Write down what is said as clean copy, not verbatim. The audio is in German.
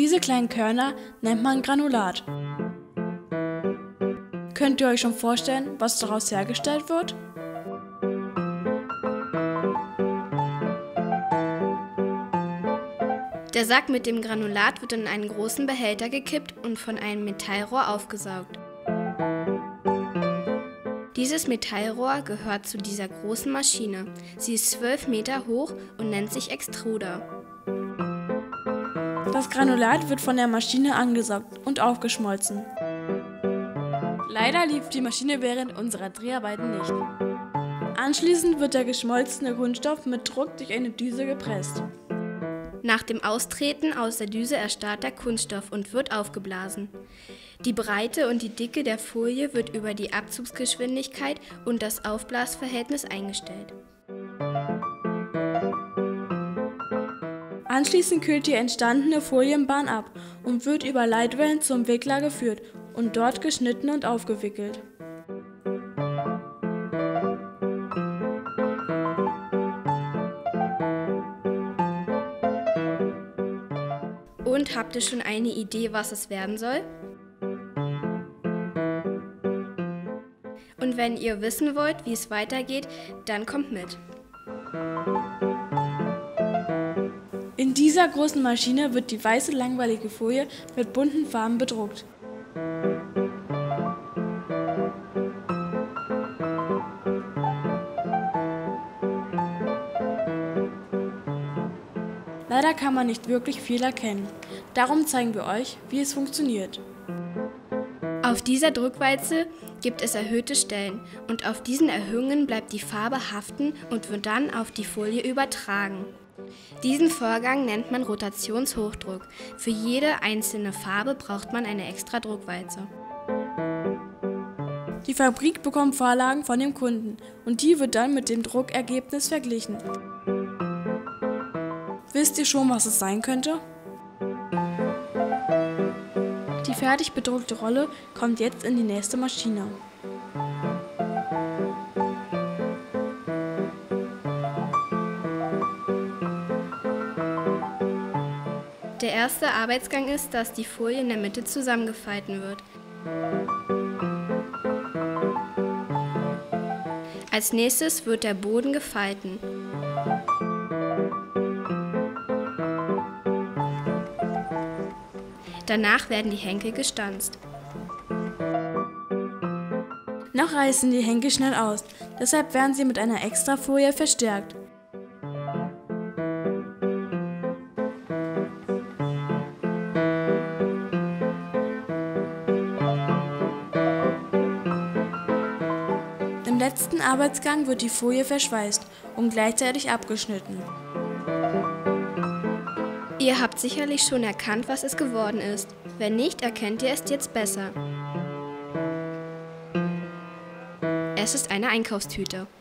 Diese kleinen Körner nennt man Granulat. Könnt ihr euch schon vorstellen, was daraus hergestellt wird? Der Sack mit dem Granulat wird in einen großen Behälter gekippt und von einem Metallrohr aufgesaugt. Dieses Metallrohr gehört zu dieser großen Maschine. Sie ist 12 Meter hoch und nennt sich Extruder. Das Granulat wird von der Maschine angesaugt und aufgeschmolzen. Leider lief die Maschine während unserer Dreharbeiten nicht. Anschließend wird der geschmolzene Kunststoff mit Druck durch eine Düse gepresst. Nach dem Austreten aus der Düse erstarrt der Kunststoff und wird aufgeblasen. Die Breite und die Dicke der Folie wird über die Abzugsgeschwindigkeit und das Aufblasverhältnis eingestellt. Anschließend kühlt die entstandene Folienbahn ab und wird über Leitwellen zum Wickler geführt und dort geschnitten und aufgewickelt. Und habt ihr schon eine Idee, was es werden soll? Und wenn ihr wissen wollt, wie es weitergeht, dann kommt mit. In dieser großen Maschine wird die weiße langweilige Folie mit bunten Farben bedruckt. Leider kann man nicht wirklich viel erkennen. Darum zeigen wir euch, wie es funktioniert. Auf dieser Druckwalze gibt es erhöhte Stellen und auf diesen Erhöhungen bleibt die Farbe haften und wird dann auf die Folie übertragen. Diesen Vorgang nennt man Rotationshochdruck. Für jede einzelne Farbe braucht man eine extra Druckwalze. Die Fabrik bekommt Vorlagen von dem Kunden und die wird dann mit dem Druckergebnis verglichen. Wisst ihr schon, was es sein könnte? Die fertig bedruckte Rolle kommt jetzt in die nächste Maschine. Der erste Arbeitsgang ist, dass die Folie in der Mitte zusammengefalten wird. Als nächstes wird der Boden gefalten. Danach werden die Henkel gestanzt. Noch reißen die Henkel schnell aus, deshalb werden sie mit einer Extrafolie verstärkt. Im letzten Arbeitsgang wird die Folie verschweißt und gleichzeitig abgeschnitten. Ihr habt sicherlich schon erkannt, was es geworden ist. Wenn nicht, erkennt ihr es jetzt besser. Es ist eine Einkaufstüte.